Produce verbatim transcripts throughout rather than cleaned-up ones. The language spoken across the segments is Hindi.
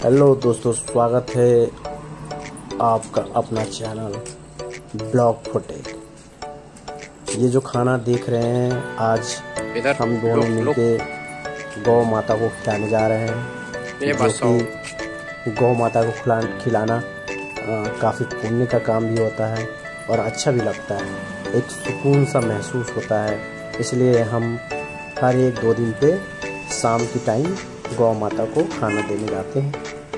हेलो दोस्तों, स्वागत है आपका अपना चैनल ब्लॉग फुटेज। ये जो खाना देख रहे हैं, आज इधर हम दोनों मिलके गौ माता को खिलाने जा रहे हैं। जो कि गौ माता को खिला खिलाना काफ़ी पुण्य का काम भी होता है और अच्छा भी लगता है, एक सुकून सा महसूस होता है। इसलिए हम हर एक दो दिन पे शाम की टाइम गौ माता को खाना देने जाते हैं।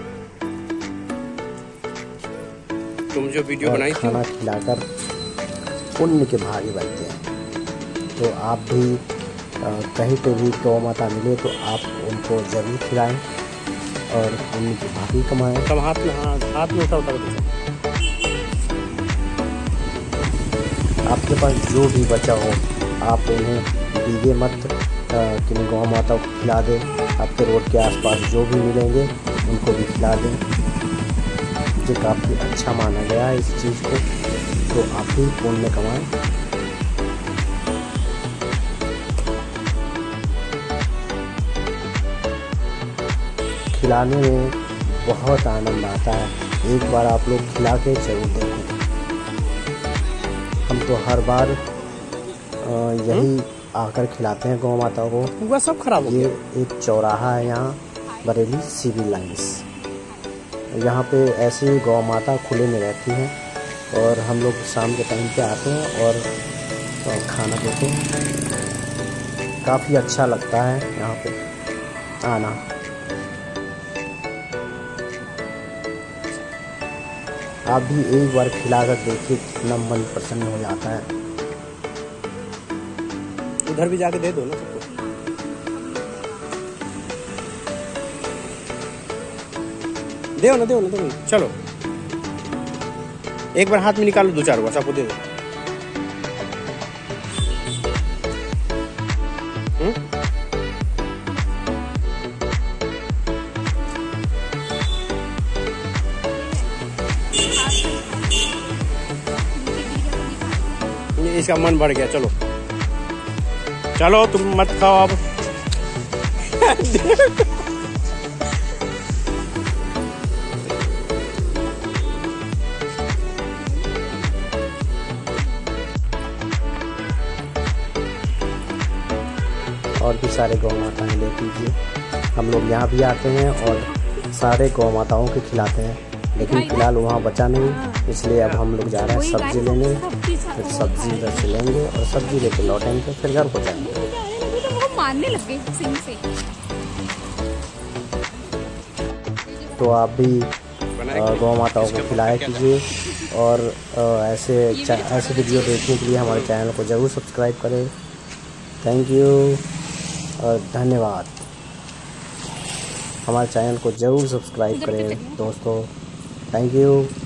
तुम जो वीडियो बनाई थी, खाना खिलाकर पुण्य के भागी बनते हैं। तो आप भी आ, कहीं पे भी गौ माता मिले तो आप उनको जरूर खिलाएं और पुण्य की भागी कमाएं। सब हाथ में हाथ हाथ में उठा उठा आपके पास जो भी बचा हो आप उन्हें दीजिए मत कि गौ माता को खिला दें। आपके रोड के आसपास जो भी मिलेंगे उनको भी खिला दें। ये काफ़ी अच्छा माना गया है इस चीज़ को, तो आप भी पुण्य कमाएं। खिलाने में बहुत आनंद आता है, एक बार आप लोग खिला के जरूर देखें। हम तो हर बार यही आकर खिलाते हैं गौ माता को। वह सब खराब हो गया। ये एक चौराहा है यहाँ बरेली सिविल लाइंस। यहाँ पे ऐसी गौ माता खुले में रहती हैं और हम लोग शाम के टाइम पे आते हैं और खाना देते हैं। काफ़ी अच्छा लगता है यहाँ पे आना। आप भी एक बार खिलाकर देखिए, कितना मन प्रसन्न हो जाता है। उधर भी जाके दे दो ना सबको। दे ना दे ना दे। चलो एक बार हाथ में निकालो, दो चार बार सबको दे दो। इसका मन बढ़ गया। चलो चलो तुम मत खाओ अब। और भी सारे गौ माताएँ ले लीजिए। हम लोग यहाँ भी आते हैं और सारे गौ माताओं को खिलाते हैं, लेकिन फिलहाल वहाँ बचा नहीं, इसलिए अब हम लोग जा रहे हैं सब्जी लेने। फिर सब्जी इधर से लेंगे और सब्जी लेके लौटेंगे, फिर घर को जाएंगे। मारने लग गए सिंह से। तो आप भी गौ माताओं को खिलाया कीजिए और ऐसे ऐसे वीडियो देखने के लिए हमारे चैनल को ज़रूर सब्सक्राइब करें। थैंक यू और धन्यवाद। हमारे चैनल को ज़रूर सब्सक्राइब करें दोस्तों। Thank you.